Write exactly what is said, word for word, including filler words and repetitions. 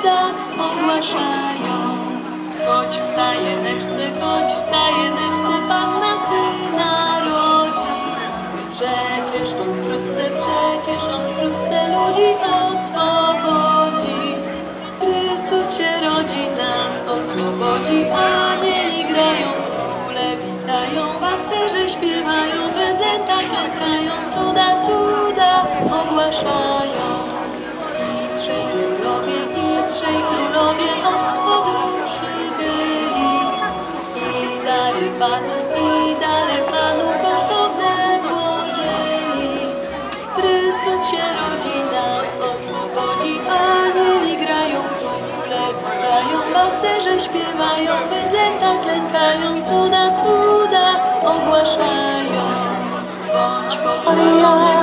cuda ogłaszają. Choć w stajeneczce, choć w stajeneczce Panna Syna rodzi. Przecież On wkrótce, przecież On wkrótce ludzi oswobodzi. Chrystus się rodzi, nas oswobodzi. Anieli grają, króle witają, pasterze śpiewają, wedle tak klękają, cuda, cuda ogłaszają. I trzej królowie, i trzej królowie od wschodu przybyli. I dary Panu, i dary Panu kosztowne złożyli. Chrystus się rodzi, nas oswobodzi. Anieli grają, króle witają, pasterze śpiewają, bydlęta klękają, cuda, cuda ogłaszają. Bądź pochwalony,